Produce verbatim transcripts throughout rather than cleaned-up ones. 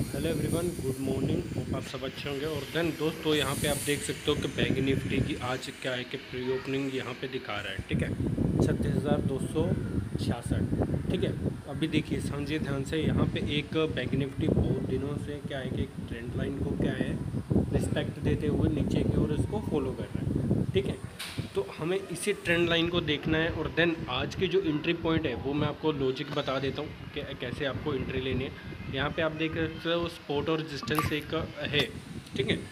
Hello everyone, good morning. Hope आप सब अच्छे होंगे। और देन दोस्तों, यहाँ पे आप देख सकते हो कि बैंक निफ्टी की आज क्या है कि प्री ओपनिंग यहाँ पे दिखा रहा है। ठीक है, छत्तीस हज़ार दो सौ छियासठ। ठीक है, अभी देखिए समझिए ध्यान से, यहाँ पे एक बैंक निफ्टी बहुत दिनों से क्या है कि एक ट्रेंड लाइन को क्या है रिस्पेक्ट देते हुए नीचे की ओर इसको फॉलो कर रहा है। ठीक है, तो हमें इसी ट्रेंड लाइन को देखना है। और देन आज के जो एंट्री पॉइंट है वो मैं आपको लॉजिक बता देता हूँ कि कैसे आपको एंट्री लेनी है। यहाँ पे आप देख सकते हो स्पॉट और रेजिस्टेंस एक है। ठीक है,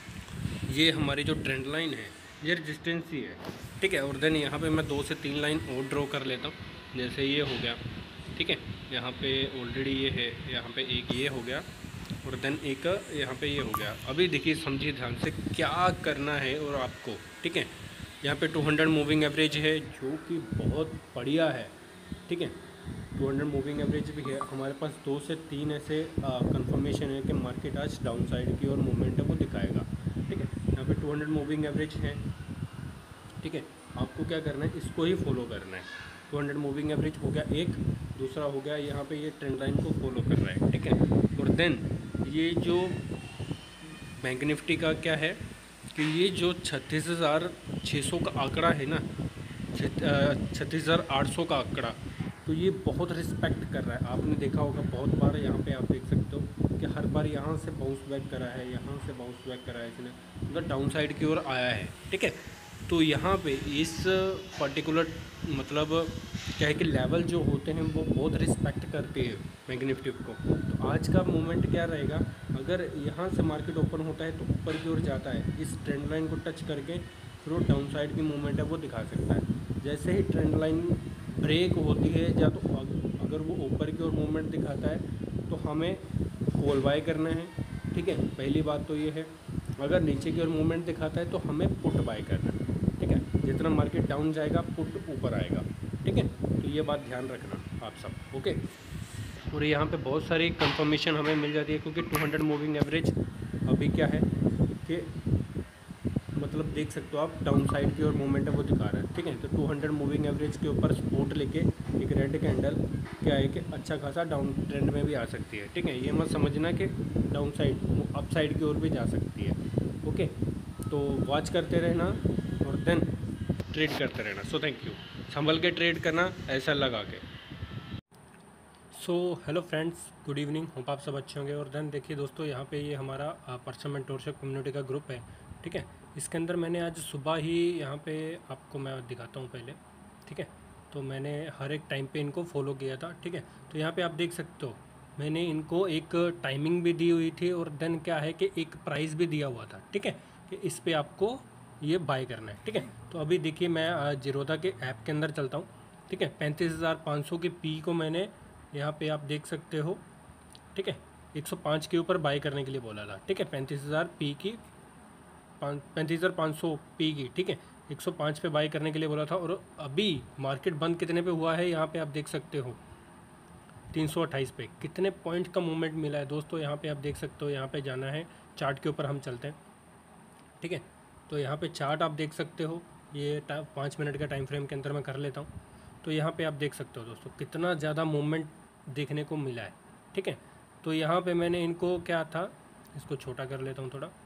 ये हमारी जो ट्रेंड लाइन है ये रेजिस्टेंस ही है। ठीक है, और देन यहाँ पे मैं दो से तीन लाइन और ड्रॉ कर लेता हूँ। जैसे ये हो गया, ठीक है, यहाँ पे ऑलरेडी ये है, यहाँ पे एक ये हो गया, और देन एक यहाँ पे ये हो गया। अभी देखिए समझिए ध्यान से क्या करना है और आपको। ठीक है, यहाँ पे टू हंड्रेड मूविंग एवरेज है जो कि बहुत बढ़िया है। ठीक है, टू हंड्रेड मूविंग एवरेज भी है। हमारे पास दो से तीन ऐसे कंफर्मेशन है कि मार्केट आज डाउन साइड की और मूवमेंट है वो दिखाएगा। ठीक है, यहाँ पे टू हंड्रेड मूविंग एवरेज है। ठीक है, आपको क्या करना है, इसको ही फॉलो करना है। टू हंड्रेड मूविंग एवरेज हो गया एक, दूसरा हो गया यहाँ पे ये ट्रेंड लाइन को फॉलो कर रहा है। ठीक है, और देन ये जो बैंक निफ्टी का क्या है कि ये जो छत्तीस हज़ार छः सौ का आंकड़ा है ना, छत्तीस हज़ार आठ सौ का आंकड़ा, तो ये बहुत रिस्पेक्ट कर रहा है। आपने देखा होगा बहुत बार, यहाँ पे आप देख सकते हो कि हर बार यहाँ से बाउंस बैक करा है, यहाँ से बाउंस बैक करा है इसने, मतलब डाउन साइड की ओर आया है। ठीक है, तो यहाँ पे इस पर्टिकुलर मतलब क्या है कि लेवल जो होते हैं वो बहुत रिस्पेक्ट करते हैं बैंक निफ्टी को। तो आज का मूवमेंट क्या रहेगा, अगर यहाँ से मार्केट ओपन होता है तो ऊपर की ओर जाता है, इस ट्रेंड लाइन को टच करके फिर वो डाउन साइड की मूवमेंट है वो दिखा सकता है। जैसे ही ट्रेंड लाइन ब्रेक होती है या तो अगर वो ऊपर की ओर मूवमेंट दिखाता है तो हमें कॉल बाय करना है। ठीक है, पहली बात तो ये है। अगर नीचे की ओर मूवमेंट दिखाता है तो हमें पुट बाय करना है। ठीक है, जितना मार्केट डाउन जाएगा पुट ऊपर आएगा। ठीक है, तो ये बात ध्यान रखना आप सब। ओके, और यहाँ पे बहुत सारी कंफर्मेशन हमें मिल जाती है क्योंकि टू हंड्रेड मूविंग एवरेज अभी क्या है कि मतलब देख सकते हो आप डाउन साइड की ओर मूवमेंट है वो दिखा रहा है। ठीक है, तो टू हंड्रेड मूविंग एवरेज के ऊपर सपोर्ट लेके एक रेड कैंडल क्या है कि अच्छा खासा डाउन ट्रेंड में भी आ सकती है। ठीक है, ये मत समझना कि डाउन साइड अप साइड की ओर भी जा सकती है। ओके, तो वॉच करते रहना और देन ट्रेड करते रहना। So thank you. संभल के ट्रेड करना, ऐसा लगा के। So hello friends, good evening. Hope आप सब अच्छे होंगे। और देन देखिए दोस्तों, यहाँ पे ये हमारा पर्सन मेंटोरशिप कम्युनिटी का ग्रुप है। ठीक है, इसके अंदर मैंने आज सुबह ही यहाँ पे आपको मैं दिखाता हूँ पहले। ठीक है, तो मैंने हर एक टाइम पे इनको फॉलो किया था। ठीक है, तो यहाँ पे आप देख सकते हो मैंने इनको एक टाइमिंग भी दी हुई थी और देन क्या है कि एक प्राइस भी दिया हुआ था। ठीक है, कि इस पर आपको ये बाय करना है। ठीक है, तो अभी देखिए मैं जीरोधा के ऐप के अंदर चलता हूँ। ठीक है, पैंतीस हज़ार पाँच सौ के पी को मैंने यहाँ पे आप देख सकते हो। ठीक है, एक सौ पाँच के ऊपर बाय करने के लिए बोला था। ठीक है, पैंतीस हज़ार पी की पैंतीस हज़ार पाँच सौ पी की। ठीक है, एक सौ पाँच पे बाय करने के लिए बोला था। और अभी मार्केट बंद कितने पे हुआ है यहाँ पे आप देख सकते हो, तीन सौ अट्ठाईस पे। कितने पॉइंट का मूवमेंट मिला है दोस्तों यहाँ पे आप देख सकते हो। यहाँ पे जाना है चार्ट के ऊपर, हम चलते हैं। ठीक है, तो यहाँ पे चार्ट आप देख सकते हो, ये पाँच मिनट का टाइम फ्रेम के अंदर मैं कर लेता हूँ। तो यहाँ पे आप देख सकते हो दोस्तों कितना ज़्यादा मूवमेंट देखने को मिला है। ठीक है, तो यहाँ पे मैंने इनको क्या था, इसको छोटा कर लेता हूँ थोड़ा,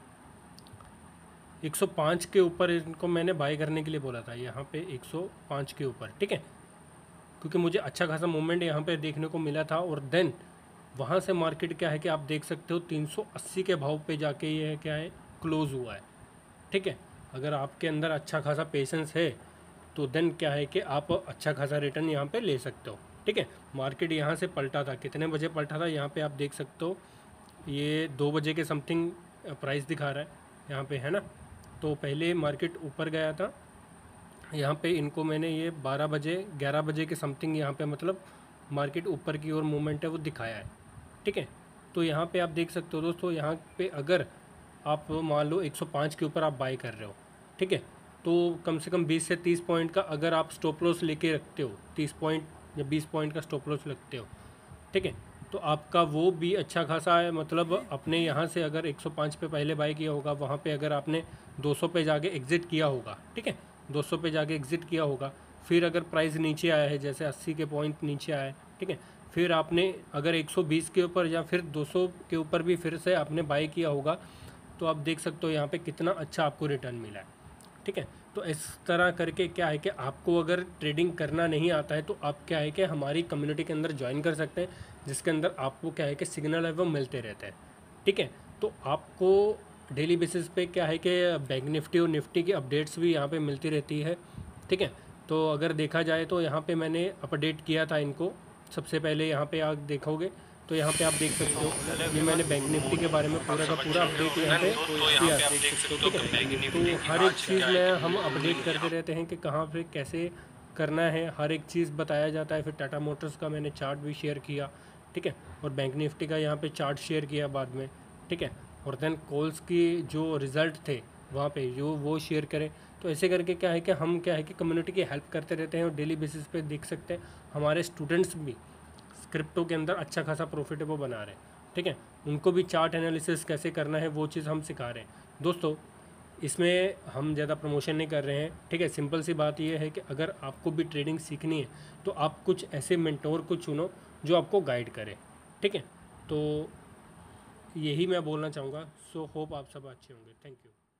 एक सौ पाँच के ऊपर इनको मैंने बाय करने के लिए बोला था, यहाँ पे एक सौ पाँच के ऊपर। ठीक है, क्योंकि मुझे अच्छा खासा मूवमेंट यहाँ पे देखने को मिला था। और देन वहाँ से मार्केट क्या है कि आप देख सकते हो तीन सौ अस्सी के भाव पे जाके ये क्या है क्लोज़ हुआ है। ठीक है, अगर आपके अंदर अच्छा खासा पेशेंस है तो देन क्या है कि आप अच्छा खासा रिटर्न यहाँ पे ले सकते हो। ठीक है, मार्केट यहाँ से पलटा था, कितने बजे पलटा था यहाँ पे आप देख सकते हो, ये दो बजे के समथिंग प्राइस दिखा रहा है यहाँ पे, है ना। तो पहले मार्केट ऊपर गया था यहाँ पे, इनको मैंने ये बारह बजे ग्यारह बजे के समथिंग यहाँ पे मतलब मार्केट ऊपर की ओर मूवमेंट है वो दिखाया है। ठीक है, तो यहाँ पे आप देख सकते हो दोस्तों, यहाँ पे अगर आप मान लो एक सौ पाँच के ऊपर आप बाय कर रहे हो, ठीक है, तो कम से कम बीस से तीस पॉइंट का अगर आप स्टॉप लॉस लेके रखते हो, तीस पॉइंट या बीस पॉइंट का स्टॉप लॉस रखते हो, ठीक है, तो आपका वो भी अच्छा खासा है। मतलब अपने यहाँ से अगर एक सौ पाँच पे पहले बाय किया होगा, वहाँ पे अगर आपने दो सौ पे जाके एग्ज़िट किया होगा, ठीक है, दो सौ पे जाके एग्ज़िट किया होगा, फिर अगर प्राइस नीचे आया है, जैसे अस्सी के पॉइंट नीचे आया है, ठीक है, फिर आपने अगर एक सौ बीस के ऊपर या फिर दो सौ के ऊपर भी फिर से आपने बाई किया होगा तो आप देख सकते हो यहाँ पे कितना अच्छा आपको रिटर्न मिला है, ठीक है। तो इस तरह करके क्या है कि आपको अगर ट्रेडिंग करना नहीं आता है तो आप क्या है कि हमारी कम्युनिटी के अंदर ज्वाइन कर सकते हैं, जिसके अंदर आपको क्या है कि सिग्नल है वो मिलते रहते हैं, ठीक है। तो आपको डेली बेसिस पे क्या है कि बैंक निफ्टी और निफ्टी की अपडेट्स भी यहाँ पे मिलती रहती है, ठीक है। तो अगर देखा जाए तो यहाँ पे मैंने अपडेट किया था इनको, सबसे पहले यहाँ पे आप देखोगे तो यहाँ पे आप देख सकते हो ये मैंने बैंक निफ्टी के बारे में पूरा का पूरा अपडेट यहाँ पे किया, ठीक है। तो हर एक चीज़ में हम अपडेट करते रहते हैं कि कहाँ पे कैसे करना है, हर एक चीज़ बताया जाता है। फिर टाटा मोटर्स का मैंने चार्ट भी शेयर किया, ठीक है, और बैंक निफ्टी का यहाँ पे चार्ट शेयर किया बाद में, ठीक है। और देन कॉल्स की जो रिज़ल्ट थे वहाँ पे जो वो शेयर करें। तो ऐसे करके क्या है कि हम क्या है कि कम्युनिटी की हेल्प करते रहते हैं और डेली बेसिस पे देख सकते हैं हमारे स्टूडेंट्स भी क्रिप्टो के अंदर अच्छा खासा प्रॉफिट है वो बना रहे हैं, ठीक है। उनको भी चार्ट एनालिसिस कैसे करना है वो चीज़ हम सिखा रहे हैं दोस्तों। इसमें हम ज़्यादा प्रमोशन नहीं कर रहे हैं, ठीक है। सिंपल सी बात यह है कि अगर आपको भी ट्रेडिंग सीखनी है तो आप कुछ ऐसे मेंटोर को चुनो जो आपको गाइड करे, ठीक है। तो यही मैं बोलना चाहूँगा। सो होप आप सब अच्छे होंगे। Thank you.